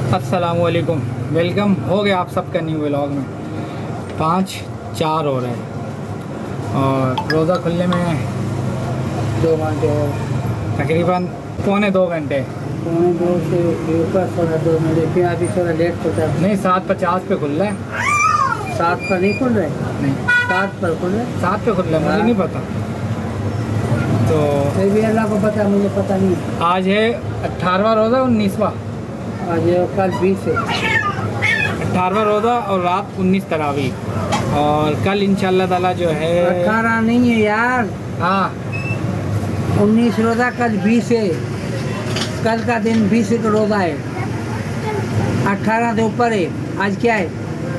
अस्सलामुअलैकुम, वेलकम हो गया आप सबका न्यू व्लॉग में। 5-4 हो रहे हैं और रोज़ा खुलने में 2 घंटे तकरीबन, पौने 2 घंटे। पौने 2 से ऊपर थोड़ा 2 मिनट, फिर अभी थोड़ा लेट होता है। नहीं, 7:50 पे खुल रहा है। 7 पर नहीं खुल रहे? नहीं, 7 पर खुल रहे। 7 पे खुल रहा है, मुझे नहीं पता। तो फिर भी अल्लाह को पता, मुझे पता नहीं। आज है 18वां रोज़ा, 19वां। आज कल 20 है। 18वां रोज़ा और रात 19 तरावीह। और कल इंशाल्लाह ताला जो है 18 नहीं है यार, हाँ 19 रोज़ा, कल 20 है। कल का दिन 20 का रोज़ा है, 18 से ऊपर है। आज क्या है?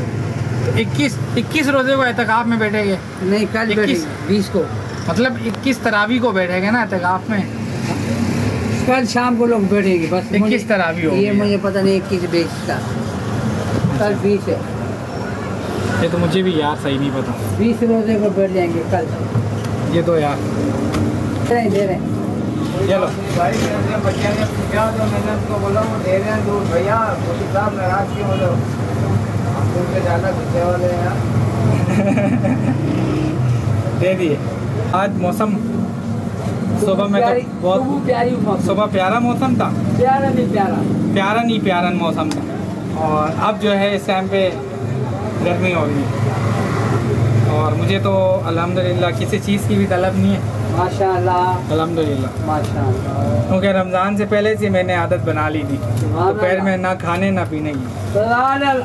21 रोज़े को एतकाफ में बैठेंगे। नहीं, कल 21 20 को, मतलब 21 तरावी को बैठेंगे ना एतकाफ में। कल शाम को लोग बैठेंगे बस। 21 तरावी होगी। ये मुझे पता नहीं 21-20 का, कल 20 है। ये तो मुझे भी यार सही नहीं पता। 20 रोज़े को बैठ जाएंगे कल। ये तो यार दे रहे चलो भाई, बच्चे ने पूछा तो मैंने उसको बोला वो दे रहे हैं दूध। भैया मुझे साहब नाराज क्यों हो रहे हो? हम दूध से ज़्यादा गुस्से वाले हैं यार। दे दिए। आज मौसम सुबह में तो बहुत प्यारी मौसम, सुबह प्यारा मौसम था। प्यारा नहीं प्यारा, प्यारा नहीं प्यारा मौसम था। और अब जो है इस टाइम पे गर्मी हो रही है। और मुझे तो अल्हम्दुलिल्लाह किसी चीज़ की भी तलब नहीं है, माशाल्लाह अल्हम्दुलिल्लाह। माशाल्लाह। क्योंकि रमज़ान से पहले से मैंने आदत बना ली थी दोपहर में ना खाने ना पीने की। सुभान अल्लाह,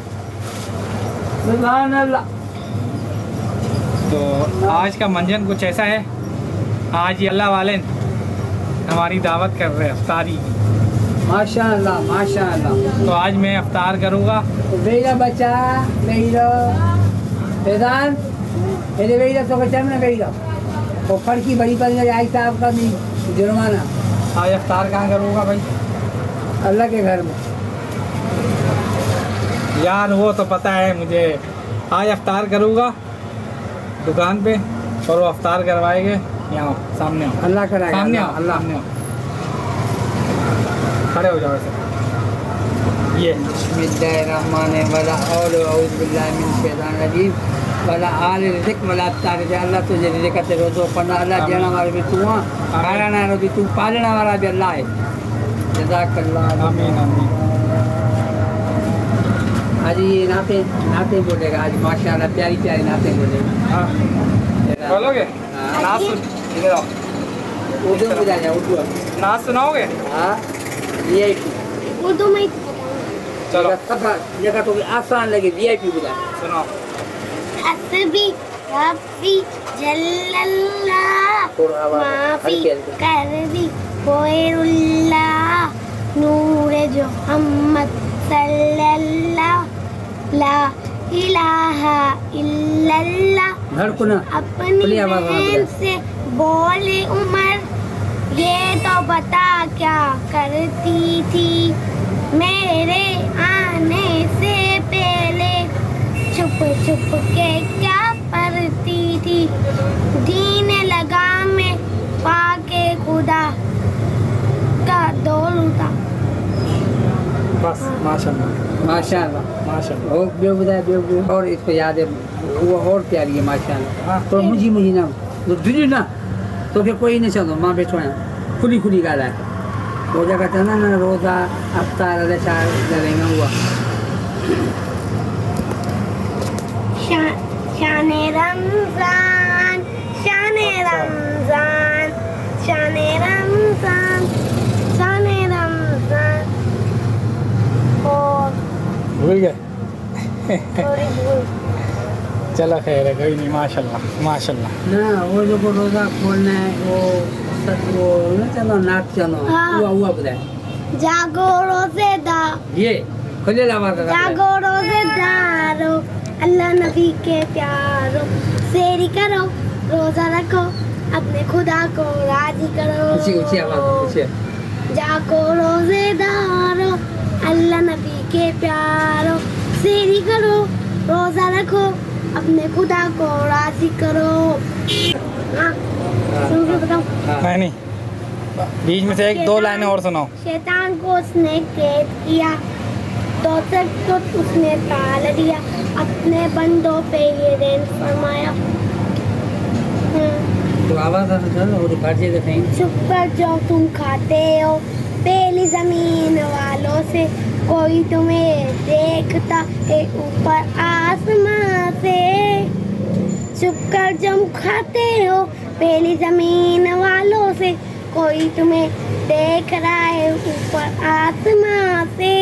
सुभान अल्लाह। तो आज का मंजन कुछ ऐसा है। आज ये अल्लाह वाले हमारी दावत कर रहे हैं अफ्तारी की। माशाल्लाह माशाल्लाह। तो आज मैं अफ्तार करूँगा। बेटा बच्चा बेटा बेदान मेरे बेटा तो बच्चा में बेटा वो फर्की बड़ी पड़ गई। आई साहब का नहीं जुर्माना। आज अफ्तार कहाँ करूँगा भाई? अल्लाह के घर में यार, वो तो पता है मुझे। आज अफ्तार करूँगा दुकान पे और वो अफ्तार करवाएंगे। यहाँ सामने आओ, अल्लाह कराएगा। सामने आओ, अल्लाह सामने आओ, खड़े हो जाओ ऐसे। ये अल्लाह तुझे रिज़्क़ रोज़ो पढ़ना, अल्लाह देने वाला भी तू, खाना भी तू, पालने वाला भी अल्लाह है। जज़ाकल्लाह। आमीन आमीन। आज ये नाते बोलेगा, आज माशाल्लाह प्यारी प्यारी नाते बोलेगा। हाँ बोलोगे? नाच इधर आओ, उर्दू में जा उर्दू। नाच सुनाओगे? हाँ ये उर्दू में चलो जगह तो आसान लगे। VIP बुला सुनाओ। हस्बी रब्बी जल्लल्लाह माफी करबी कोयरुल्लाह नूर मोहम्मद सल्लल्लाह ला इलाहा इल्लल्लाह। धड़कना अपनी बहन से बोले उमर, ये तो बता क्या करती थी मेरे आने से पहले, छुप छुप के क्या पढ़ती थी दीन लगा में पाके खुदा का दौलता। बस माशाल्लाह माशाल्लाह माशाल्लाह। और बेव बताया और इसको याद है वो और प्यारी है माशाल्लाह। हाँ। तो मुझी ना तो दुजी ना तो फिर कोई नहीं चलो माँ बैठो यहाँ खुली खुली गाला है। वो जगह था ना रोज़ा अफ्तार करेंगे हुआ। शाने रमजान शाने रमजान शाने रमजान शाने रमजान। और भूल गए? थोड़ी भूल। चलो खैर है, कोई नहीं। माशाल्लाह माशाल्लाह। ना वो जो को रोज़ा खोलना है वो ना चलो नाच चलो हाँ। हुआ बताए। जागो रोज़ेदार, ये खुले लावा का जागो रोज़ेदारो, अल्लाह नबी के प्यारो, सेरी करो रोज़ा रखो, अपने खुदा को राजी करो। ऊंची आवाज़ ऊंची। जागो रोज़ेदारो, अल्लाह नबी के प्यारो, सेरी करो रोज़ा रखो, अपने खुदा को राजी करो। हाँ सुन के बताओ। नहीं, बीच में से 1-2 लाइनें और सुनाओ। शैतान को उसने कैद किया, तो तक तो उसने ताल दिया, अपने बंदों पे ये रैन फरमाया। तो आवाज वो रिकॉर्ड से कहीं चुप कर जो तुम खाते हो पहली जमीन वालों से, कोई तुम्हें देखता है ऊपर आसमां से। चुप कर जम खाते हो पहली जमीन वालों से, कोई तुम्हें देख रहा है ऊपर आसमां से।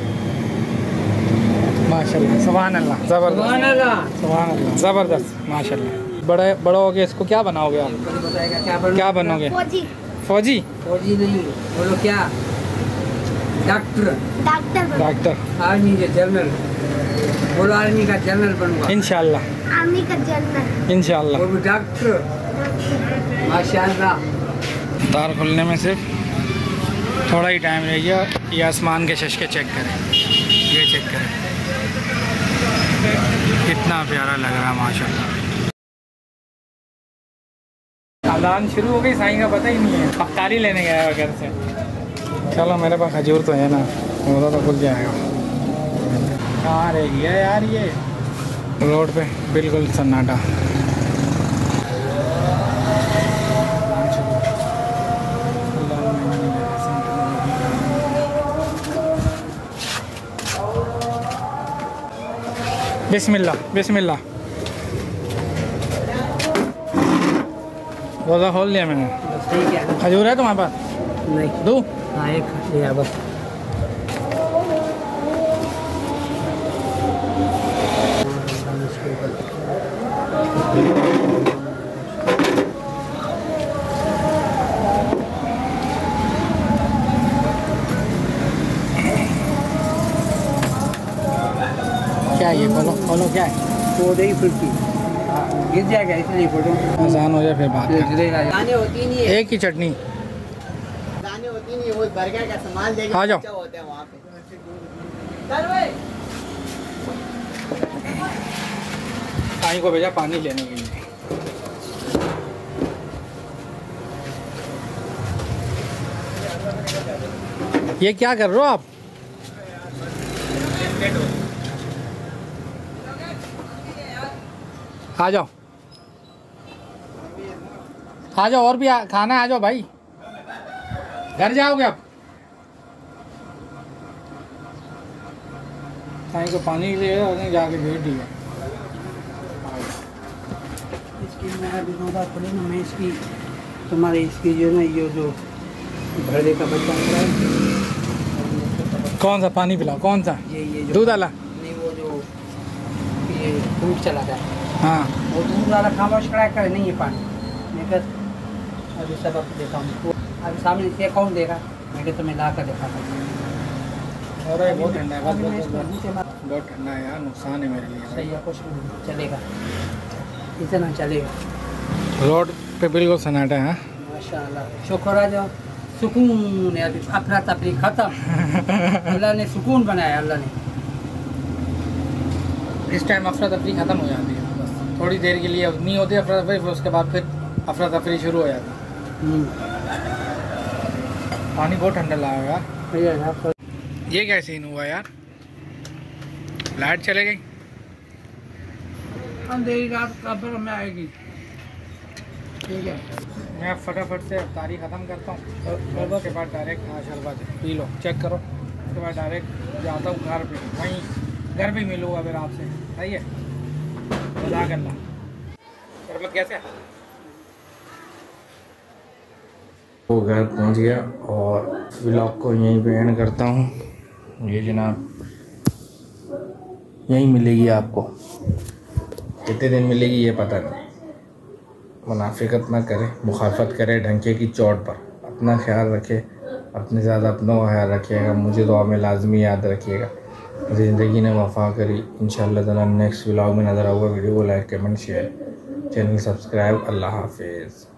माशाल्लाह, सुभान अल्लाह, जबरदस्त, सुभान अल्लाह, जबरदस्त, माशाल्लाह। बड़ा हो गया, इसको क्या बनाओगे आप? बताएगा क्या बनोगे? फौजी। फौजी? फौजी नहीं, बोलो क्या? डॉक्टर। डॉक्टर। आर्मी के जनरल। बोलो आर्मी का जनरल बनूंगा इंशाल्लाह। आर्मी का जनरल इंशाल्लाह। वो भी डॉक्टर। माशाल्लाह। तार खुलने में सिर्फ थोड़ा ही टाइम रह गया। ये आसमान के शशके चेक करें, ये चेक करें, कितना प्यारा लग रहा है माशाल्लाह। अजान शुरू हो गई, साईं का पता ही नहीं है। अफ्तारी लेने गया है घर से। चलो मेरे पास खजूर तो है ना, रोज़ा तो खुल जाएगा। कहाँ रह गया यार ये? रोड पे बिल्कुल सन्नाटा। बिस्मिल्लाह बिस्मिल्लाह। रोज़ा खोल लिया मैंने। ठीक है। खजूर है तुम्हारे पास? नहीं। दो? हाँ एक लिया बस। क्या ये? बोलो बोलो क्या है? वो दही फुल्की गिर जाएगा इसलिए फोटो आसान हो जाए फिर बात करें। दाने होती नहीं है। एक ही चटनी। दाने होती नहीं है, वो बर्गर का सामान देके आ जाओ। बच्चा होते हैं वहाँ पे। साईं को भेजा पानी लेने के लिए। ये क्या कर रहे हो आप? आ जाओ आ जाओ, और भी खाना है, आ जाओ भाई। घर जाओगे आप? साईं को पानी ले जाके भेज दिया। इसकी मैं अभी पड़े ना, मैं इसकी तुम्हारे इसकी जो ना ये जो भरने का बच्चा है। कौन सा पानी पिलाओ? कौन सा? ये जो दूध वाला? नहीं, वो जो ये दूध चला था, हाँ। वो दूध वाला खामोश करा कर नहीं है पानी। मैं कह अभी सबक देता हूँ। अभी सामने से कौन देगा? मैं कह तुम्हें ला कर देखा था। और बहुत ठंडा है, बहुत ठंडा है यार, नुकसान है मेरे लिए। सही है, कुछ नहीं चलेगा, इतना चलेगा। रोड पे बिल्कुल सन्नाटा है। माशाल्लाह, शुक्र है जो सुकून है। अभी अफरा तफरी खत्म। अल्लाह ने सुकून बनाया। अल्लाह ने इस टाइम अफरा तफरी ख़त्म हो जाती है, बस थोड़ी देर के लिए नहीं होती अफरा तफरी, फिर उसके बाद फिर अफरा तफरी शुरू हो जाती है। पानी बहुत ठंडा लगा यार। ये क्या सीन हुआ यार? लाइट चले गई। अंधेरी रात कब्र में आएगी। ठीक है, मैं फटाफट से अफ्तारी ख़त्म करता हूँ, उसके बाद डायरेक्ट शरबत पी लो, चेक करो। उसके बाद डायरेक्ट जाता हूँ घर पे, वहीं घर भी मिलूँगा फिर आपसे। सही है, मजा करना। शरबत कैसे है? वो घर पहुँच गया और व्लॉग को यहीं पे एंड करता हूँ। ये जनाब यहीं मिलेगी आपको, कितने दिन मिलेगी ये पता नहीं। मुनाफिकत ना करे, मुखालफत करे ढंके की चोट पर। अपना ख्याल रखे, अपने ज़्यादा अपनों का ख्याल रखिएगा। मुझे दुआ में लाजमी याद रखिएगा। ज़िंदगी ने वफ़ा करी। इंशाअल्लाह ताला नेक्स्ट व्लॉग में नज़र आऊँगा। वीडियो को like comment share, channel subscribe. अल्लाह हाफिज़।